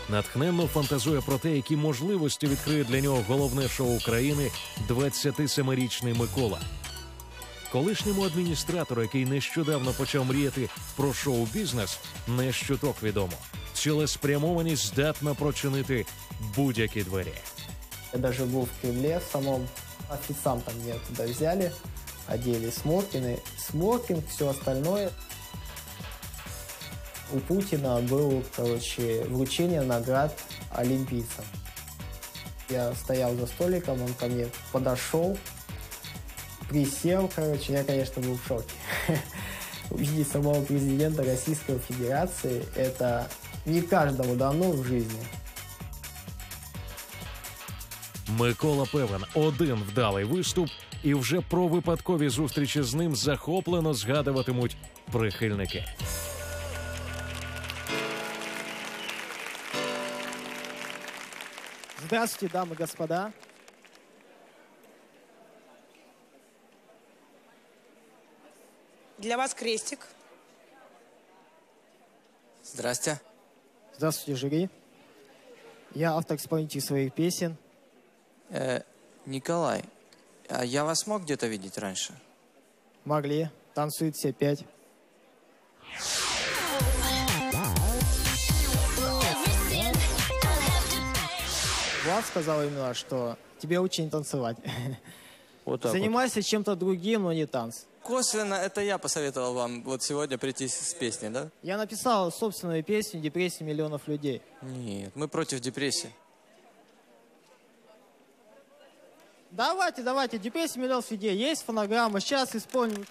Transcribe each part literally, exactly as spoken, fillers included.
натхненно фантазує про те, які можливості відкриє для нього головне шоу країни двадцятисемирічний Микола. Колишньому адміністратору, який нещодавно почав мріяти про шоу-бізнес, не щуток відомо. Цілеспрямованість здатна прочинити будь-які двері. Я даже был в Кремле в самом, официантом меня туда взяли, одели смокины, смокинг, все остальное. У Путина было, короче, вручение наград олимпийцам. Я стоял за столиком, он ко мне подошел, присел, короче, я, конечно, был в шоке. Увидеть самого президента Российской Федерации – это не каждому дано в жизни. Микола певен, один вдалий виступ, і вже про випадкові зустрічі з ним захоплено згадуватимуть прихильники. Здравствуйте, дамы и господа. Для вас крестик. Здрасте. Здравствуйте, жюри. Я автор-исполнитель своих песен. Э, Николай, а я вас мог где-то видеть раньше? Могли. Танцуют все пять. Влад сказал именно, что тебе очень танцевать. Вот так Занимайся вот. чем-то другим, но не танц. Косвенно это я посоветовал вам вот сегодня прийти с песней, да? Я написал собственную песню «Депрессия миллионов людей». Нет, мы против депрессии. Давайте, давайте, «Депрессия миллионов людей». Есть фонограмма, сейчас исполним.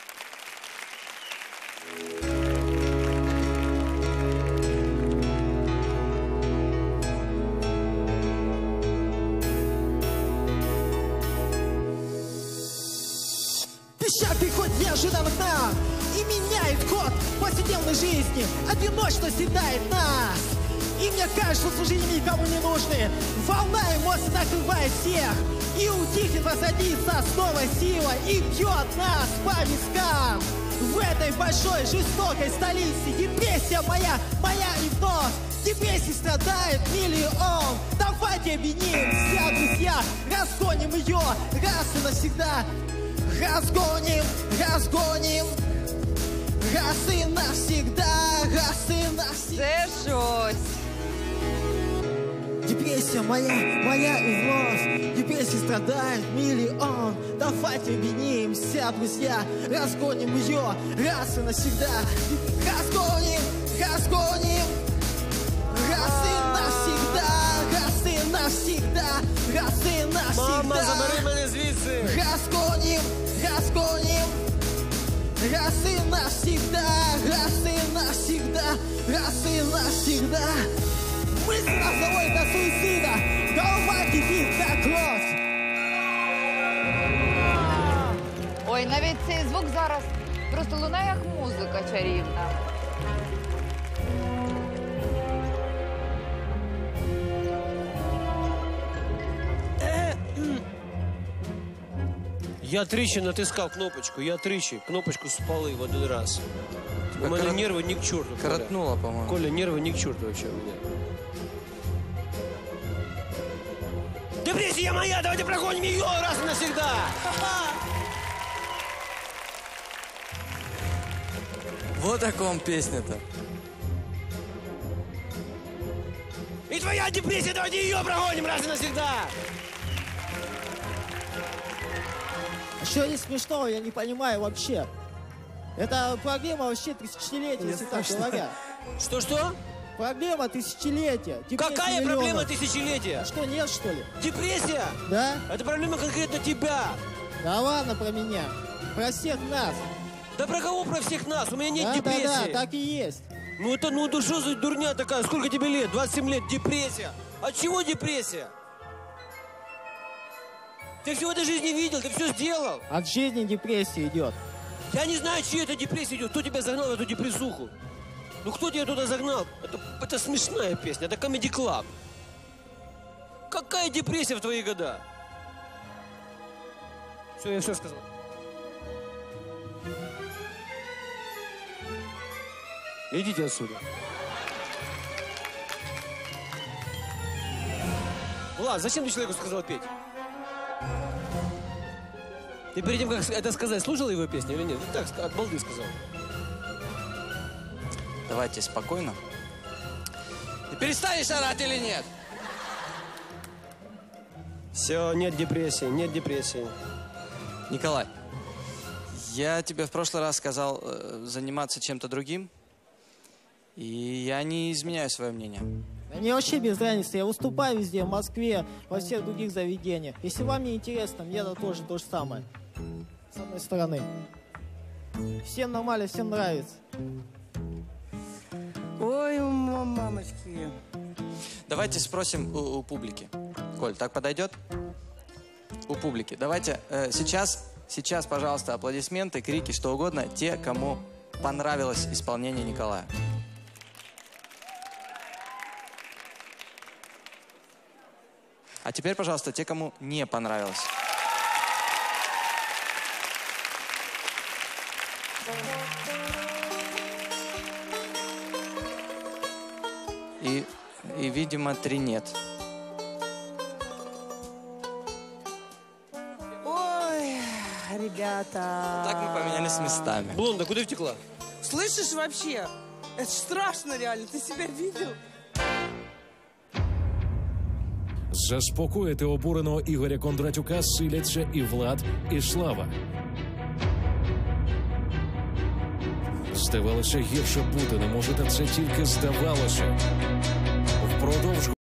Пища приходит неожиданно к нам и меняет ход повседневной жизни. Одиночество съедает нас. И мне кажется, что служители никому не нужны. Волна эмоций накрывает всех. И утихнет, воссадится снова сила и бьет нас по вискам. В этой большой жестокой столице депрессия моя, моя и вновь. Депрессией страдает миллион. Давайте объединимся, друзья, разгоним ее раз и навсегда. Разгоним, разгоним, раз и навсегда, раз и навсегда. Це щось. Депрессия моя, моя и вновь. Депрессией страдает миллион. Давайте объединимся, друзья, разгоним ее раз и навсегда. Разгоним, разгоним, раз и навсегда, раз и навсегда, раз и навсегда. Мама, забери мене звідси. Разгоним, разгоним, раз и навсегда, раз и навсегда, раз и навсегда. Мысли нас заводят до суицида, голова кипит на кровь. Ой, навіть цей звук зараз просто лунає як музика чарівна. Я тричі натискав кнопочку, я тричі кнопочку спалив один раз. У мене корот... нерви ні к чорту. Коротнуло, по-моему. Коля, нерви ні к чорту вообще у меня. Депрессия моя, давайте прогоним ее раз и навсегда! Вот о ком песня-то. И твоя депрессия, давайте ее прогоним раз и навсегда! Что не смешного, я не понимаю вообще. Это проблема вообще тысячелетия, если так говорят. Что-что? Проблема тысячелетия. Какая миллионов. проблема тысячелетия? Что, нет, что ли? Депрессия? Да? Это проблема конкретно тебя. Да ладно про меня. Про всех нас. Да про кого про всех нас? У меня нет да, депрессии. Да, да, так и есть. Ну это, ну это что за дурня такая? Сколько тебе лет? двадцать семь лет. Депрессия. От чего депрессия? Ты все в этой жизни видел, ты все сделал. От жизни депрессия идет. Я не знаю, чья это депрессия идет. Кто тебя загнал в эту депрессуху? Ну кто тебя туда загнал? Это, это смешная песня, это Comedy Club. Какая депрессия в твои года? Все, я все сказал. Идите отсюда. Влад, зачем ты человеку сказал петь? Ты перед тем, как это сказать, слушал его песню или нет? Ты так, от балды сказал. Давайте спокойно. Ты перестанешь орать или нет? Все, нет депрессии, нет депрессии. Николай, я тебе в прошлый раз сказал э, заниматься чем-то другим. И я не изменяю свое мнение. Мне вообще без разницы, я выступаю везде, в Москве, во всех других заведениях. Если вам не интересно, мне это тоже то же самое. С одной стороны. Всем нормально, всем нравится. Ой, мамочки. Давайте спросим у, у публики. Коль, так подойдет? У публики. Давайте э, сейчас, сейчас, пожалуйста, аплодисменты, крики, что угодно, те, кому понравилось исполнение Николая. А теперь, пожалуйста, те, кому не понравилось. И, и, видимо, три нет. Ой, ребята. Так мы поменялись местами. Блонда, куда втекла? Слышишь вообще? Это ж страшно реально. Ты себя видел? Заспокоїти обуреного Ігоря Кондратюка силяться і Влад, і Слава. Здавалося, гірше бути не може, та це тільки здавалося. Впродовж